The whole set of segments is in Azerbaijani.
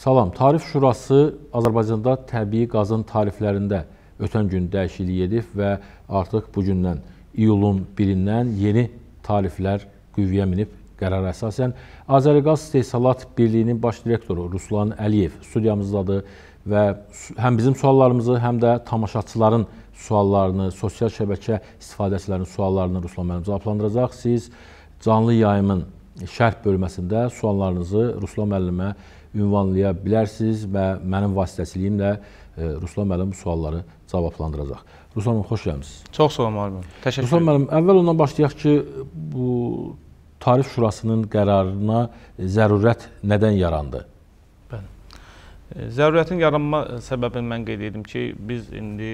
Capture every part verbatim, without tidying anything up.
Salam. Tarif Şurası Azərbaycanda təbii qazın tariflərində ötən gün dəyişiklik edib və artıq bu gündən iyulun birindən yeni tariflər qüvvəyə minib. Qərara əsasən Azəriqaz İstehsalat Birliyinin baş direktoru Ruslan Əliyev studiyamızdadır və həm bizim suallarımızı, həm də tamaşaçıların suallarını, sosial şəbəkə istifadəçilərinin suallarını Ruslan müəllim cavablandıracaq. Siz canlı yayımın şərh bölməsində suallarınızı Ruslan müəllimə ünvanlaya bilərsiniz və mənim vasitəçiliyimlə Ruslan müəllim bu sualları cavablandıracaq. Ruslan müəllim, xoş gəlmişsiniz. Çox sağ olun müəllim. Təşəkkür ederim. Ruslan müəllim, əvvəl ondan başlayaq ki, bu Tarif Şurasının qərarına zərurət nədən yarandı? Bəli. Zərurətin yaranma səbəbini mən qeyd edim ki, biz indi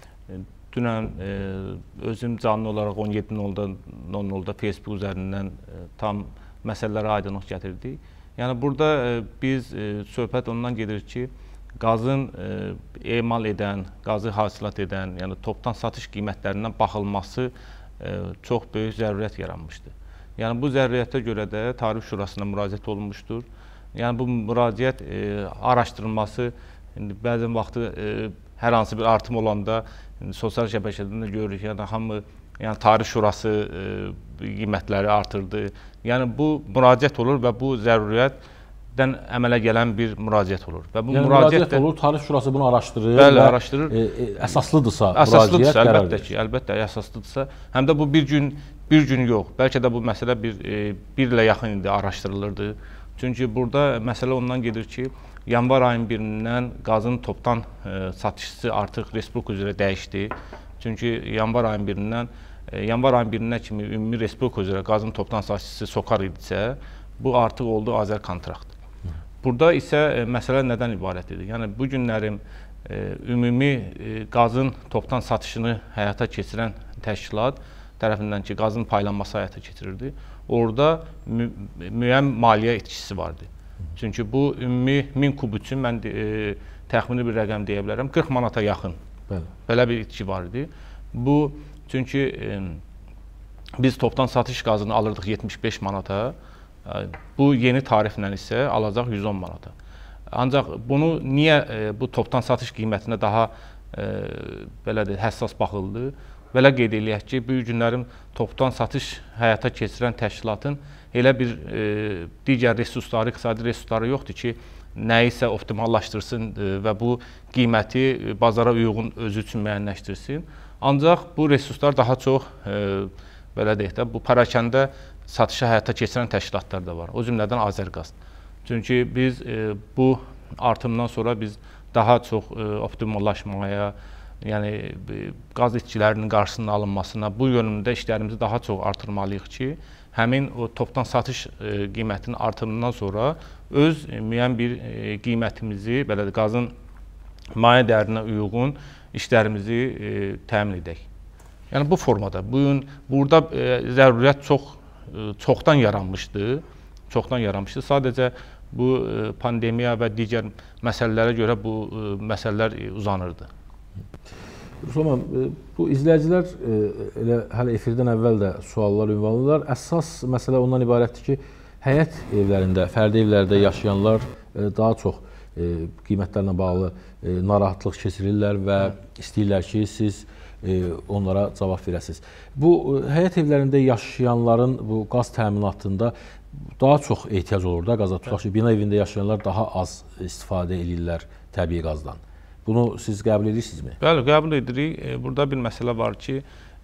dünən özüm canlı olaraq on yeddi nol nolda Facebook üzərindən tam məsələlərə aydınlıq gətirdik. Yəni burada biz söhbət ondan gedir ki, qazın emal edən, qazı hasilat edən, yəni topdan satış qiymətlərindən baxılması çox böyük zərurət yaranmışdır. Yəni bu zəruriyyətə görə də Tarif Şurasına müraciət olunmuşdur. Yəni bu müraciət araşdırılması, indi bəzən vaxtı hər hansı bir artım olanda sosial şəbəkədən də görürük, yəni hamı yəni Tarif Şurası qiymətləri artırdı. Yəni bu müraciət olur və bu zəruriyyətdən əmələ gələn bir müraciət olur. Və bu yəni müraciət də, olur, Tarif Şurası bunu araşdırır. Bəli, və araşdırır. E, əsaslıdırsa, əsaslıdırsa, əlbəttə ki, əlbəttə əsaslıdırsa, həm də bu bir gün bir gün yox. Bəlkə də bu məsələ bir bir ilə yaxın indi araşdırılırdı. Çünki burada məsələ ondan gedir ki, yanvar ayın birindən qazın topdan satışçısı artıq respublika üzrə dəyişdi. Çünki yanvar ayın birindən yanvar ayın birinə kimi ümumi respublika üzrə qazın topdan satışçısı SOCAR idisə, bu artıq oldu Azər kontrakt. Burada isə məsələ nədən ibarət edir? Yəni bu günlərin ümumi qazın topdan satışını həyata keçirən təşkilat tərəfindən ki, qazın paylanması həyata keçirirdi. Orada mü müəyyən maliyyə itkisi vardı. Çünki bu ümumi min kub üçün mən e, təxmini bir rəqəm deyə bilərəm, qırx manata yaxın. Bəli. Belə bir itki var idi. Bu, çünki e, biz topdan satış qazını alırdıq yetmiş beş manata, e, bu yeni tariflə isə alacaq yüz on manata. Ancaq bunu niyə e, bu topdan satış qiymətinə daha e, belə də həssas baxıldı? Belə qeyd eləyək ki, bu günlərin topdan satış həyata keçirən təşkilatın elə bir e, digər resursları, iqtisadi resursları yoxdur ki, nəyisə optimallaşdırsın e, və bu qiyməti bazara uyğun özü üçün müəyyənləşdirsin. Ancaq bu resurslar daha çox, e, belə deyək də, bu parakəndə satışı həyata keçirən təşkilatlar da var. O cümlədən Azəriqaz. Çünki biz e, bu artımdan sonra biz daha çox e, optimallaşmaya, yəni qaz itkilərinin qarşısının alınmasına, bu yönündə işlərimizi daha çox artırmalıyıq ki, həmin o topdan satış e, qiymətinin artımından sonra öz e, müəyyən bir e, qiymətimizi, belə də qazın maye dəyərinə uyğun işlərimizi e, təmin edək. Yəni bu formada, bu gün burada e, zəruriyyət çox e, çoxdan yaranmışdı, çoxdan yaranmışdı. Sadəcə bu e, pandemiya və digər məsələlərə görə bu e, məsələlər e, uzanırdı. Ruslan müəllim, bu izləyicilər elə hələ efirdən əvvəl də suallar ünvanlılar. Əsas məsələ ondan ibarətdir ki, həyət evlərində, fərdi evlərdə yaşayanlar daha çox qiymətlərlə bağlı narahatlıq keçirirlər və istəyirlər ki, siz onlara cavab verəsiniz. Bu həyət evlərində yaşayanların bu qaz təminatında daha çox ehtiyac olur da qaza. Tutaq ki, bina evində yaşayanlar daha az istifadə edirlər təbii qazdan. Bunu siz qəbul edirsinizmi? Bəli, qəbul edirik. Burada bir məsələ var ki,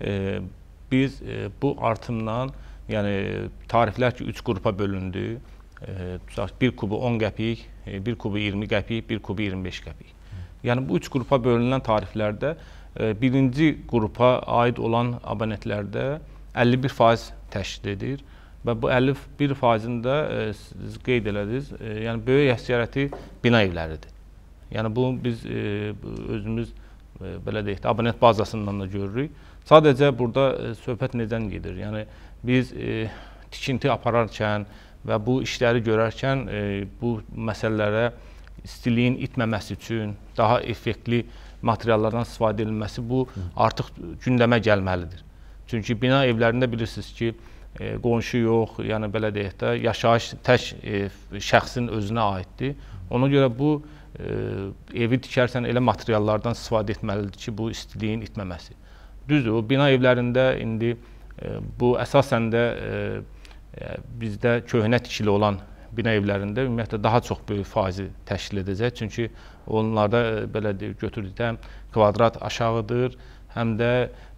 biz bu artımdan, yəni tariflər ki, üç qrupa bölündü. Bir kubu on qəpik, bir kubu iyirmi qəpik, bir kubu iyirmi beş qəpik. Yəni bu üç qrupa bölünən tariflərdə birinci qrupa aid olan abonentlərdə əlli bir faiz təşkil edir və bu əlli bir faizində siz qeyd elədiniz, yəni böyük əksəriyyəti bina evləridir. Yəni bu biz e, özümüz e, belə deyək də abonent bazasından da görürük. Sadəcə burada e, söhbət nədən gedir? Yəni biz e, tikinti apararkən və bu işləri görərkən e, bu məsələlərə istiliyin itməməsi üçün daha effektli materiallardan istifadə edilməsi bu artıq gündəmə gəlməlidir. Çünki bina evlərində bilirsiniz ki, e, qonşu yox, yəni belə deyək də yaşayış tək e, şəxsin özünə aiddir. Ona görə bu evi tikərsən elə materiallardan istifadə etməlidir ki, bu istiliyin itməməsi. Düzdür, o bina evlərində indi bu əsasən də bizdə köhnə tikili olan bina evlərində ümumiyyətlə daha çox böyük faizi təşkil edəcək. Çünki onlarda belə götürdükdə həm kvadrat aşağıdır, həm də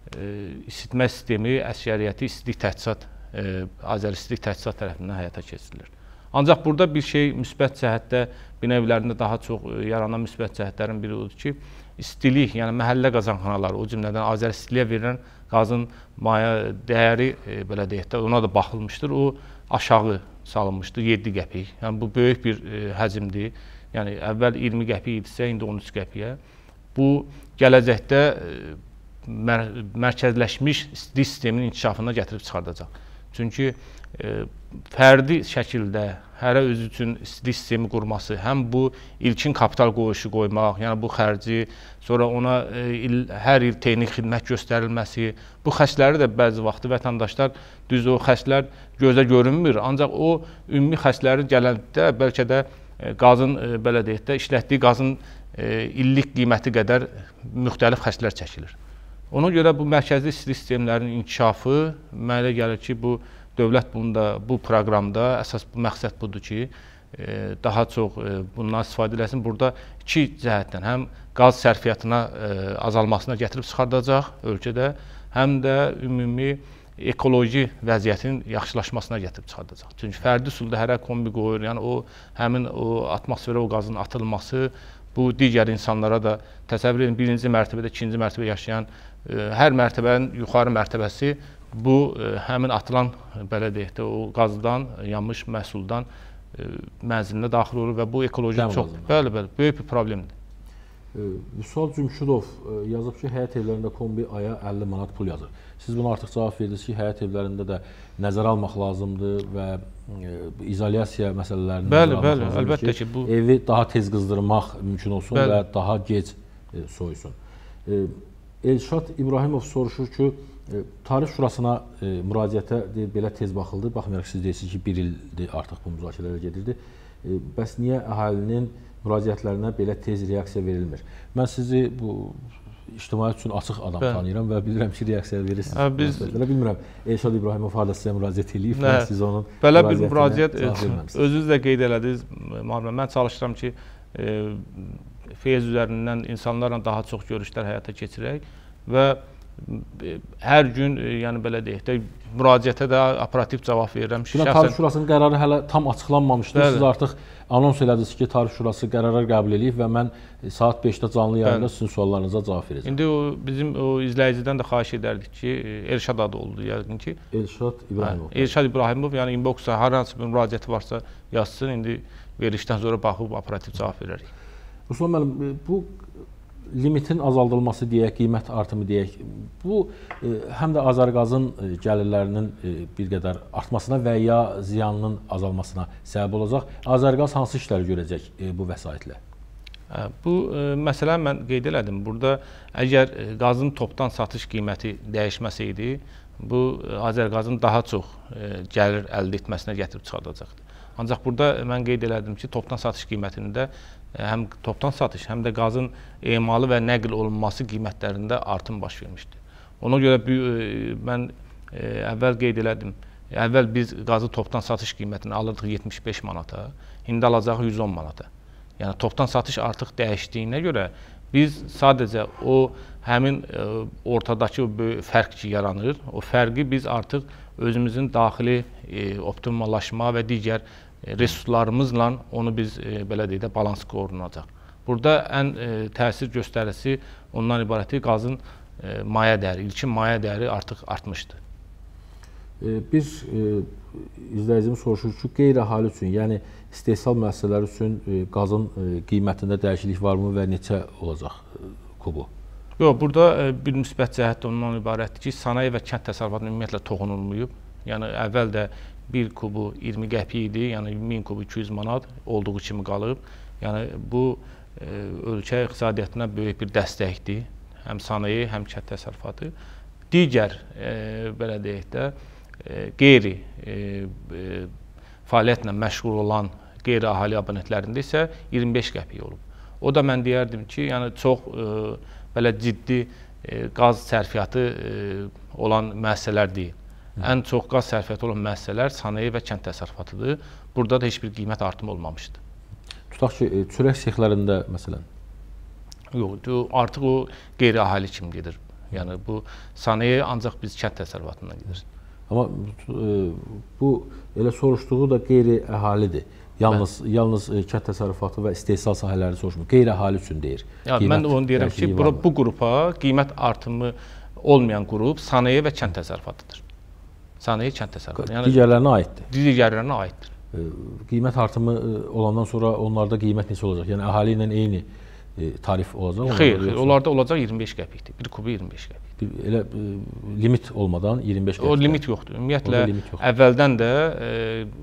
isitmə sistemi, əksəriyyəti istilik təchizat, Azəristilik Təchizat tərəfindən həyata keçirilir. Ancaq burada bir şey müsbət cəhətdə bina evlərində daha çox yaranan müsbət cəhətlərin biri odur ki, istilik, yəni məhəllə qazanxanaları, o cümlədən Azəristiliyə verilən qazın maya dəyəri, belə deyək də, ona da baxılmışdır, o aşağı salınmışdır, yeddi qəpik. Yəni bu böyük bir həcmdir. Yəni əvvəl iyirmi qəpik idisə, indi on üç qəpiyə. Bu gələcəkdə mər mərkəzləşmiş istilik sisteminin inkişafına gətirib çıxardacaq. Çünki e, fərdi şəkildə hərə özü üçün istilik sistemi qurması, həm bu ilkin kapital qoyuşu qoymaq, yəni bu xərci, sonra ona e, il, hər il texniki xidmət göstərilməsi, bu xərcləri də bəzi vaxtı vətəndaşlar düz o xərclər gözə görünmür, ancaq o ümumi xərcləri gələndə bəlkə də e, qazın e, belə deyək də işlətdiyi qazın e, illik qiyməti qədər müxtəlif xərclər çəkilir. Ona görə bu mərkəzli istilik sistemlərinin inkişafı mənə gəlir ki, bu dövlət bunda, bu proqramda əsas bu məqsəd budur ki, e, daha çox e, bundan istifadə eləsin. Burada iki cəhətdən həm qaz sərfiyyatına e, azalmasına gətirib çıxardacaq ölkədə, həm də ümumi ekoloji vəziyyətin yaxşılaşmasına gətirib çıxardacaq. Çünki fərdi üsulda hərə kombi qoyur, yəni o həmin o atmosferə o qazın atılması bu digər insanlara da təsəvvür edin, birinci mərtəbədə, ikinci mərtəbə yaşayan hər mərtəbənin yuxarı mərtəbəsi bu həmin atılan belə deyək də o qazdan, yanmış məhsuldan mənzilinə daxil olur və bu ekoloji çox bəli, bəli, böyük bir problemdir. Vüsal Cümşüdov yazıb ki, həyət evlərində kombi aya əlli manat pul yazır. Siz buna artıq cavab verdiniz ki, həyət evlərində də nəzərə almaq lazımdır və izolyasiya məsələlərini bəli, bəli, əlbəttə ki, bu evi daha tez qızdırmaq mümkün olsun bəli. Və daha gec soyusun. Elşad İbrahimov soruşur ki, Tarif Şurasına müraciətə belə tez baxıldı. Baxmayaraq siz deyirsiniz ki, bir ildir artıq bu müzakirələr gedirdi. Bəs niyə əhalinin müraciətlərinə belə tez reaksiya verilmir? Mən sizi bu ictimaiyyət üçün açıq adam Bə. tanıyıram və bilirəm ki, reaksiya verirsiniz. Biz... Bilmirəm, Elşad İbrahimov harada sizə müraciət edib və siz onun belə bir müraciət özünüz də qeyd elədiniz. Mən çalışıram ki, Feyz üzərindən insanlarla daha çox görüşlər həyata keçirək və hər gün, yəni belə deyək də, müraciətə də operativ cavab verirəm. Tarif Şurasının qərarı hələ tam açıqlanmamışdır. Siz artıq anons elədiniz ki, Tarif Şurası qərarlar qəbul edib və mən saat beşdə canlı yayında sizin suallarınıza cavab verəcəm. İndi o bizim o izləyicidən də xahiş edərdik ki, Elşad adı oldu yəqin ki. Elşad İbrahimov. Hə, Elşad İbrahimov, yəni inboxda hər hansı bir müraciəti varsa yazsın. İndi verilişdən sonra baxıb operativ cavab verərik. Ruslan müəllim, bu limitin azaldılması deyək, qiymət artımı deyək, bu həm də Azərqazın gəlirlərinin bir qədər artmasına və ya ziyanının azalmasına səbəb olacaq. Azərqaz hansı işləri görəcək bu vəsaitlə? Bu məsələ mən qeyd elədim. Burada əgər qazın topdan satış qiyməti dəyişməsəydi, bu Azərqazın daha çox gəlir əldə etməsinə gətirib çıxardacaqdır. Ancaq burada mən qeyd elədim ki, topdan satış qiymətində həm topdan satış, həm də qazın emalı və nəql olunması qiymətlərində artım baş vermişdir. Ona görə mən əvvəl qeyd elədim, əvvəl biz qazı topdan satış qiymətini alırdıq yetmiş beş manata, indi alacaq yüz on manata. Yəni topdan satış artıq dəyişdiyinə görə biz sadəcə o həmin ortadakı o böyük fərq ki yaranır, o fərqi biz artıq özümüzün daxili optimallaşma və digər resurslarımızla onu biz belə deyək də balans qorunacaq. Burada ən təsir göstərisi ondan ibarətdir, qazın maya dəyəri, ilkin maya dəyəri artıq artmışdır. Bir izləyicimiz soruşur ki, qeyri-əhali üçün, yəni istehsal müəssisələri üçün qazın qiymətində dəyişiklik varmı və neçə olacaq kubu? Yox, burada bir müsbət cəhət ondan ibarətdir ki, sənaye və kənd təsərrüfatına ümumiyyətlə toxunulmayıb. Yəni əvvəl də bir kubu iyirmi qəpik idi, yəni min kubu iki yüz manat olduğu kimi qalıb. Yəni bu ölkə iqtisadiyyatına böyük bir dəstəkdir, həm sənaye, həm kənd təsərrüfatı. Digər belə deyək də qeyri fəaliyyətlə məşğul olan qeyri-əhali abonentlərində isə iyirmi beş qəpik olub. O da mən deyərdim ki, yəni çox e, belə ciddi e, qaz sərfiyyatı e, olan müəssisələr deyil. Hı. Ən çox qaz sərfiyyatı olan müəssisələr sənaye və kənd təsərrüfatıdır. Burada da heç bir qiymət artımı olmamışdır. Tutaq ki, çörək sexlərində məsələn? Yox, artıq o qeyri-əhali kimi gedir. Yəni bu sənaye ancaq biz kənd təsərrüfatından gedir. Amma e, bu elə soruşduğu da qeyri-əhalidir. Yalnız Bəli. yalnız kənd təsərrüfatı və istehsal sahələri soruşmur. Qeyri-əhali üçün deyir. Yəni mən də onu deyirəm ki, bu, bu qrupa qiymət artımı olmayan qrup sənaye və kənd təsərrüfatıdır. Sənaye kənd təsərrüfatı. Yəni digərlərinə aiddir. Digərlərinə aiddir. E, qiymət artımı olandan sonra onlarda qiymət neçə olacaq? Yəni əhali ilə eyni e, tarif olacaq? Xeyr, xeyr, onlarda olacaq iyirmi beş qəpikdir. Bir kubu iyirmi beş qəpikdir. Elə e, limit olmadan iyirmi beş qəpik. O limit yoxdur. Ümumiyyətlə limit yoxdur. Əvvəldən də e,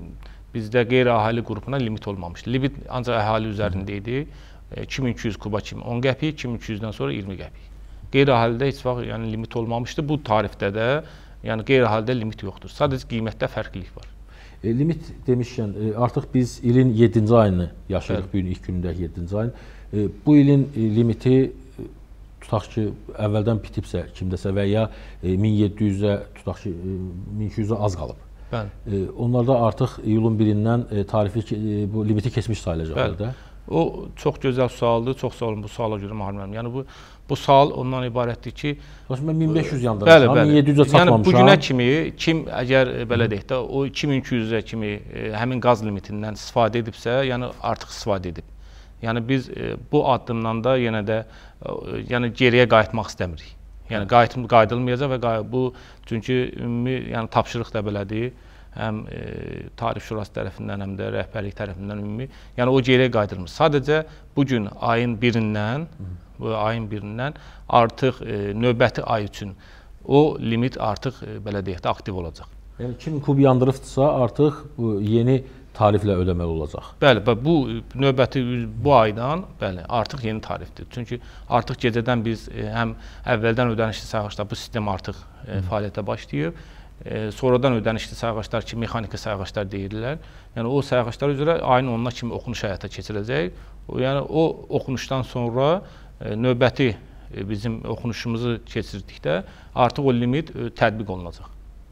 bizdə qeyri-əhali qrupuna limit olmamışdı. Limit ancaq əhali üzərində idi. E, iki min iki yüz kuba kimi on qəpik, iki min iki yüzdən sonra iyirmi qəpik. Qeyri-əhalidə heç vaxt yəni limit olmamışdı. Bu tarifdə də yəni qeyri-əhalidə limit yoxdur. Sadəcə qiymətdə fərqlilik var. E, limit demişkən, e, artıq biz ilin yeddinci ayını yaşayırıq, bu gün ilk günündəki yeddinci ayın. E, bu ilin e, limiti e, tutaq ki, əvvəldən bitibsə kimdəsə və ya e, min yeddi yüzə, tutaq ki, e, min iki yüzə az qalıb. Bəli. E, onlarda artıq iyulun birindən e, tarifi e, bu limiti keçmiş sayılacaq. Bəli. O çox gözəl sualdır. Çox sağ olun bu suala görə Mahir müəllim. Yəni bu bu sual ondan ibarətdir ki, mən min beş yüz yandırmışam, min yeddi yüzə çatmamışam. Yəni bu günə kimi kim əgər belə deyək də o iki min iki yüzə kimi e, həmin qaz limitindən istifadə edibsə, yəni artıq istifadə edib. Yəni biz e, bu addımdan da yenə də e, yəni geriyə qayıtmaq istəmirik. Yəni qayıtım qayıdılmayacaq və qay bu çünki ümumi yəni tapşırıq da belədir. Həm e, Tarif Şurası tərəfindən, həm də rəhbərlik tərəfindən ümumi. Yəni o geriyə qayıdılmır. Sadəcə bu gün ayın birindən bu ayın birindən artıq e, növbəti ay üçün o limit artıq e, belə deyək də aktiv olacaq. Yəni kim kub yandırıbsa artıq bu yeni tariflə ödəməli olacaq. Bəli, bu növbəti bu aydan bəli artıq yeni tarifdir. Çünki artıq gecədən biz e, həm əvvəldən ödənişli sayğaclar bu sistem artıq e, fəaliyyətə başlayıb. E, sonradan ödənişli sayğaclar ki, mexaniki sayğaclar deyirlər. Yəni o sayğaclar üzrə ayın onuna kimi oxunuş həyata keçiriləcək. O, yəni o oxunuşdan sonra e, növbəti e, bizim oxunuşumuzu keçirdikdə artıq o limit e, tətbiq olunacaq.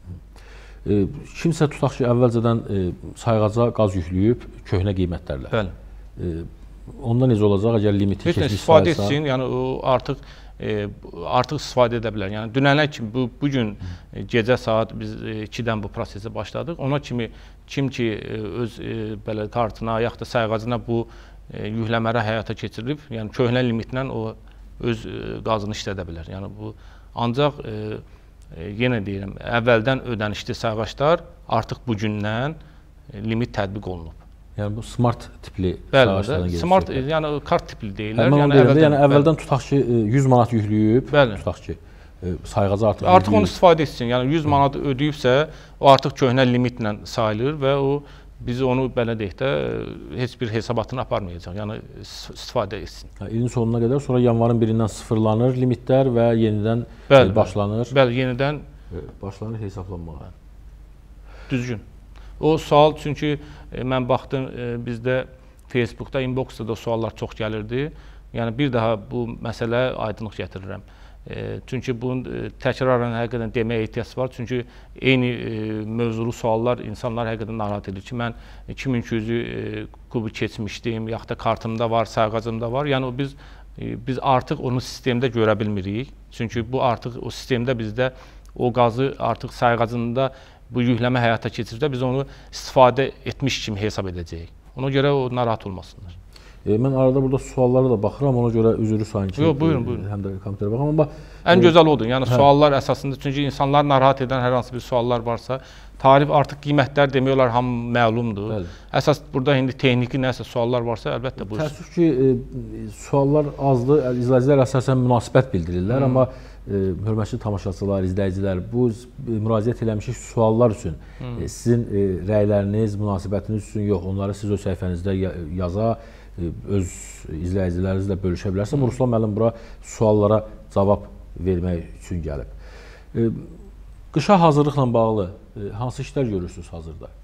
E, kimsə tutaq ki, əvvəlcədən e, sayğaca qaz yükləyib köhnə qiymətlərlə. Bəli. E, onda necə olacaq əgər limiti keçmiş sayılsa? İstifadə etsin, yəni o artıq E, artıq istifadə edə bilər. Yəni dünənə kimi bu bu gün e, gecə saat biz e, ikidən bu prosesi başladıq. Ona kimi kim ki e, öz e, belə kartına, yaxud da sayğacına bu e, yükləmələri həyata keçirib, yəni köhnə limitlə o öz e, qazını işlədə bilər. Yəni bu ancaq e, e, yenə deyirəm, əvvəldən ödənişli sayğaclar artıq bu gündən e, limit tətbiq olunub. Yəni bu smart tipli sayğaclardan gedir. Smart, yəni kart tipli deyirlər. Həmin yəni əvvəldən, yəni əvvəldən tutaq ki, yüz manat yükləyib, bəli. Tutaq ki, sayğacı artıq Artıq yükləyib. Onu istifadə etsin. Yəni yüz manat ödəyibsə, o artıq köhnə limitlə sayılır və o biz onu belə deyək də heç bir hesabatını aparmayacaq. Yəni istifadə etsin. Yəni, ilin sonuna qədər, sonra yanvarın birindən sıfırlanır limitlər və yenidən bəli, başlanır. Bəli, yenidən başlanır hesablanmağa. Düzgün. O sual çünki e, mən baxdım e, bizdə Facebookda, inboxda da suallar çox gəlirdi. Yəni bir daha bu məsələ aydınlıq gətirirəm. E, çünki bunun e, təkrarən həqiqətən deməyə ehtiyac var. Çünki eyni e, mövzulu suallar insanlar həqiqətən narahat edir ki, mən iki min iki yüzü e, kubu keçmişdim, yaxud da kartımda var, sayğacımda var. Yəni biz e, biz artıq onu sistemdə görə bilmirik. Çünki bu artıq o sistemdə bizdə o qazı artıq sayğacında bu yükləmə həyata keçirdə biz onu istifadə etmiş kimi hesab edəcəyik. Ona görə o narahat olmasınlar. E, mən arada burada suallara da baxıram, ona görə üzrü sayın ki, Yox, buyurun, buyurun. Həm də kompüterə baxam, amma ən e, gözəl odur. Yəni hə. Suallar əsasında, çünki insanlar narahat edən hər hansı bir suallar varsa, tarif artıq qiymətlər demək olar hamı məlumdur. Bəli. Əsas burada indi texniki nəsə suallar varsa, əlbəttə buyursun. Təəssüf ki, e, suallar azdır, izləyicilər əsasən münasibət bildirirlər, hmm. amma e, hörmətli tamaşaçılar, izləyicilər, bu e, müraciət eləmişik suallar üçün. Hmm. E, sizin e, rəyləriniz, münasibətiniz üçün yox, onları siz öz səhifənizdə yaza, e, öz izləyicilərinizlə bölüşə bilərsiniz. Hmm. Ruslan müəllim bura suallara cavab vermək üçün gəlib. E, qışa hazırlıqla bağlı e, hansı işlər görürsünüz hazırda?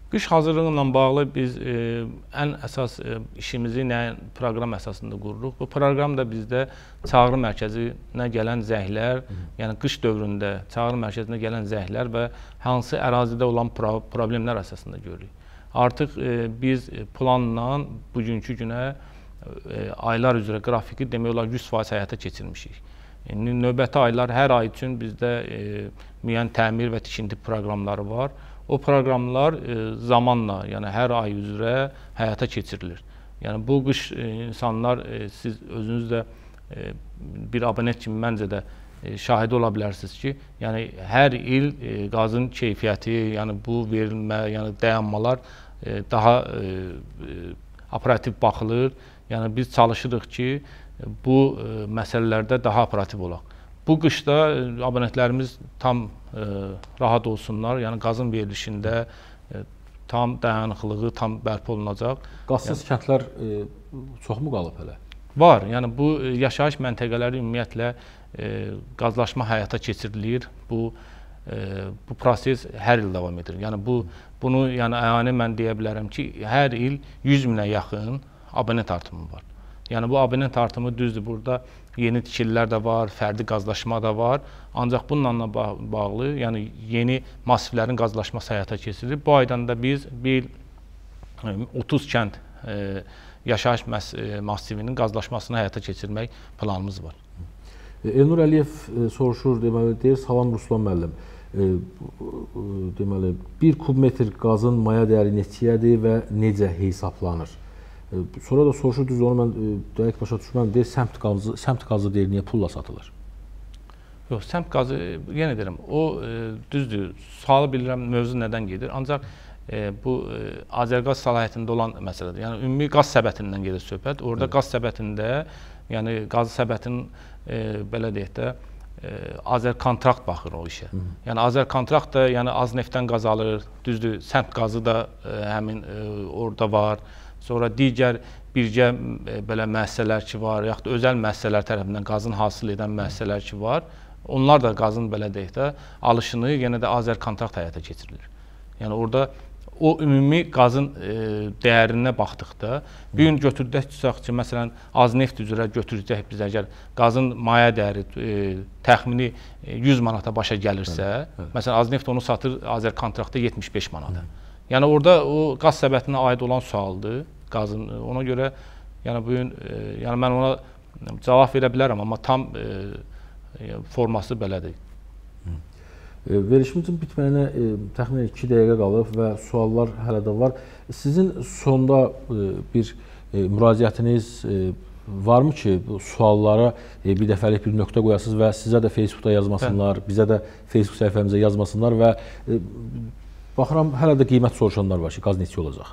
Qış hazırlığı ilə bağlı biz e, ən əsas e, işimizi nə proqram əsasında qururuq. Bu proqram da bizdə çağrı mərkəzinə gələn zənglər, Hı. yəni qış dövründə çağrı mərkəzinə gələn zənglər və hansı ərazidə olan pro problemlər əsasında görürük. Artıq e, biz planla bugünkü günə e, aylar üzrə qrafiki demək olar yüz faiz həyata keçirmişik. Yəni, növbəti aylar hər ay üçün bizdə e, müəyyən təmir və tikinti proqramları var. O proqramlar e, zamanla, yəni hər ay üzrə həyata keçirilir. Yəni bu qış e, insanlar e, siz özünüz də e, bir abonent kimi məncə də e, şahid ola bilərsiniz ki, yəni hər il e, qazın keyfiyyəti, yəni bu verilmə, yəni dayanmalar e, daha e, operativ baxılır. Yəni biz çalışırıq ki, bu e, məsələlərdə daha operativ olaq. Bu qışda abonentlərimiz tam e, rahat olsunlar, yəni qazın verilişində e, tam dayanıqlığı tam bərpa olunacaq. Qazsız yəni, kəndlər e, çoxmu qalıb hələ? Var, yəni bu e, yaşayış məntəqələri ümumiyyətlə e, qazlaşma həyata keçirilir. Bu e, bu proses hər il davam edir. Yəni bu bunu yəni əyani mən deyə bilərəm ki, hər il yüz minə yaxın abonent artımı var. Yəni bu abonent artımı düzdür, burada yeni tikililər də var, fərdi qazlaşma da var. Ancaq bununla bağlı, yəni yeni massivlərin qazlaşması həyata keçirilir. Bu aydan da biz bir otuz kənd e, yaşayış massivinin qazlaşmasını həyata keçirmək planımız var. Elnur Əliyev e, soruşur, deməli, deyir, salam Ruslan müəllim. E, deməli, bir kubmetr qazın maya dəyəri neçəyədir və necə hesablanır? Sonra da soruşur, düz onu mən dəqiq başa düşməm, deyir, səmt qazı, səmt qazı deyir, niyə pulla satılır? Yox, səmt qazı, yenə deyirəm, o e, düzdür, sualı bilirəm, mövzu nədən gedir, ancaq e, bu e, Azərqaz səlahiyyətində olan məsələdir. Yəni, ümumi qaz səbətindən gedir söhbət. Orada evet. Qaz səbətində, yəni qaz səbətinin, e, belə deyək də, e, Azərkontrakt baxır o işə. Hı -hı. Yəni, Azərkontrakt da yəni, az neftdən qaz alır, düzdür, səmt qazı da e, həmin e, orada var. Sonra digər birgə e, belə müəssisələr ki var, yaxud da özəl müəssisələr tərəfindən qazın hasil edən müəssisələr ki var, onlar da qazın belə deyək də alışını yenə də Azərkontrakt həyata keçirilir. Yəni orada o ümumi qazın e, dəyərinə baxdıqda, bir gün götürdək tutaq ki, məsələn, az neft üzrə götürəcək biz əgər qazın maya dəyəri e, təxmini yüz manata başa gəlirsə, evet, evet. məsələn, az neft onu satır Azərkontraktda yetmiş beş manata. Evet. Yəni orada o qaz səbətinə aid olan sualdır. Qazın, ona görə yəni bu gün e, yəni mən ona cavab verə bilərəm, amma tam e, forması belədir. E, Verişimizin bitməyinə e, təxminən iki dəqiqə qalıb və suallar hələ də var. Sizin sonda e, bir e, müraciətiniz e, varmı ki, bu suallara e, bir dəfəlik bir nöqtə qoyasınız və sizə də Facebookda yazmasınlar, Bəli. bizə də Facebook səhifəmizə yazmasınlar və e, baxıram hələ də qiymət soruşanlar var ki, qaz neçə olacaq?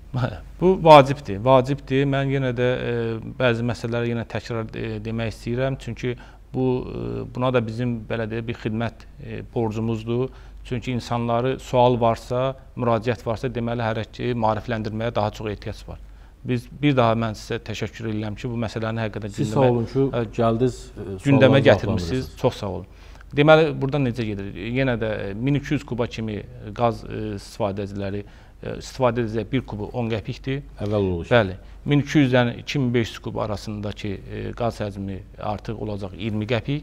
Bu vacibdir, vacibdir. Mən yenə də e, bəzi məsələləri yenə təkrar e, demək istəyirəm. Çünki bu e, buna da bizim belə deyək bir xidmət e, borcumuzdur. Çünki insanları sual varsa, müraciət varsa, deməli hərək ki, maarifləndirməyə daha çox ehtiyac var. Biz bir daha mən sizə təşəkkür edirəm ki, bu məsələni həqiqətən Siz sağ olun ki, gəldiniz, gündəmə gətirmisiniz. Çox sağ olun. Deməli, burada necə gedir? Yenə də min iki yüz kuba kimi qaz e, istifadəciləri istifadə edəcək bir kubu on qəpikdir. Əvvəl olur. Bəli. min iki yüzdən iki min beş yüz kub arasındakı e, qaz həcmi artıq olacaq iyirmi qəpik.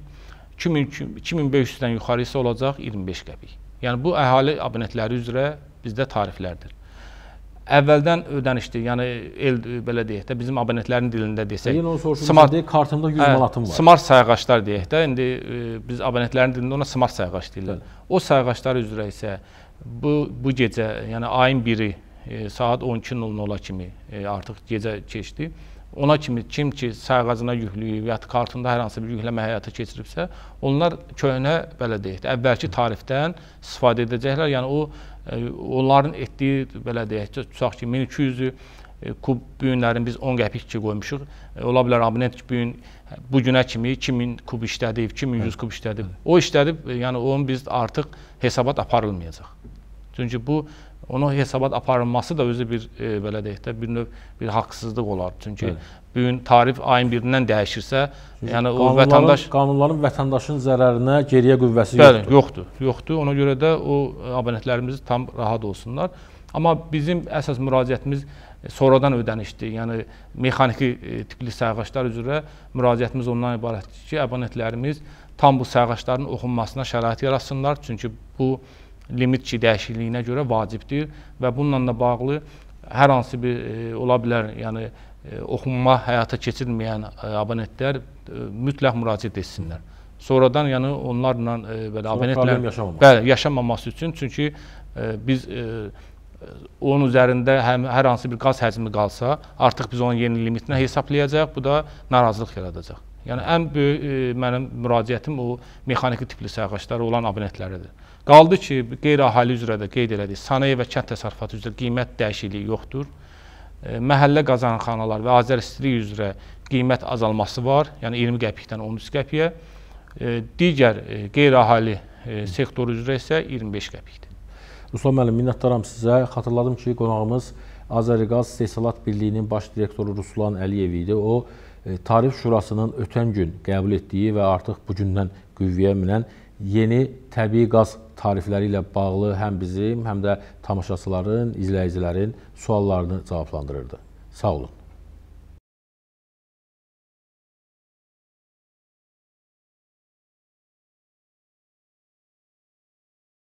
iki min beş yüzdən yuxarı isə olacaq iyirmi beş qəpik. Yəni bu əhali abonentləri üzrə bizdə tariflərdir. Əvvəldən ödənişdir. Yəni el belə deyək də bizim abonentlərin dilində desək. Yenə onu soruşursunuz, deyək, kartımda yüz manatım var. Smart sayğaçlar deyək də. İndi e, biz abonentlərin dilində ona smart sayğaç deyirlər. O sayğaçlar üzrə isə Bu, bu gecə, yəni ayın biri e, saat on iki nol nola kimi e, artıq gecə keçdi. Ona kimi kim ki sayğacına yüklüyüb ya da kartında hər hansı bir yükləmə həyata keçiribsə, onlar köhnə belə deyək də, əvvəlki tarifdən istifadə edəcəklər. Yəni o e, onların etdiyi belə deyək də, tutaq ki, min iki yüz e, kub bu günlərin biz on qəpik ki qoymuşuq. E, ola bilər abonent ki, bu gün bu günə kimi iki min kub işlədib, iki min yüz kub işlədib. O işlədib, yəni onun biz artıq hesabat aparılmayacaq. Çünki bu onun hesabat aparılması da özü bir e, belə deyək də bir növ bir haqsızlıq olar. Çünki evet. bu gün tarif ayın birindən dəyişirsə, Çünki yəni o vətəndaş qanunların vətəndaşın zərərinə geriyə qüvvəsi Bəli, yoxdur. yoxdur. Yoxdur. Ona görə də o abonentlərimiz tam rahat olsunlar. Amma bizim əsas müraciətimiz sonradan ödənişdir. Yəni mexaniki tipli sayğaclar üzrə müraciətimiz ondan ibarətdir ki, abonentlərimiz tam bu sayğacların oxunmasına şərait yaratsınlar. Çünki bu limit ki, dəyişikliyinə görə vacibdir və bununla da bağlı hər hansı bir e, ola bilər, yəni e, oxunma həyata keçirilməyən e, abonentlər e, mütləq müraciət etsinlər. Sonradan yəni onlarla e, belə abonentlər yaşamaması. Bəli, yaşamaması üçün, çünki e, biz e, onun üzərində həm hər hansı bir qaz həcmi qalsa, artıq biz onun yeni limitinə hesablayacaq, bu da narazılıq yaradacaq. Yəni ən böyük e, mənim müraciətim o mexaniki tipli sayğaclara olan abonentləridir. Qaldı ki, qeyri-əhali üzrə də qeyd elədik, sənaye və kənd təsərrüfatı üzrə qiymət dəyişikliyi yoxdur. E, məhəllə qazanxanalar və Azəristirik üzrə qiymət azalması var, yəni iyirmi qəpikdən on üç qəpiyə. E, digər e, qeyri-əhali e, sektoru üzrə isə iyirmi beş qəpikdir. Ruslan müəllim, minnətdaram sizə. Xatırladım ki, qonağımız Azəriqaz İstehsalat Birliyinin baş direktoru Ruslan Əliyev idi. O, Tarif Şurasının ötən gün qəbul etdiyi və artıq bu gündən qüvvəyə minən yeni təbii qaz tarifləri ilə bağlı həm bizim, həm də tamaşaçıların, izləyicilərin suallarını cavablandırırdı. Sağ olun.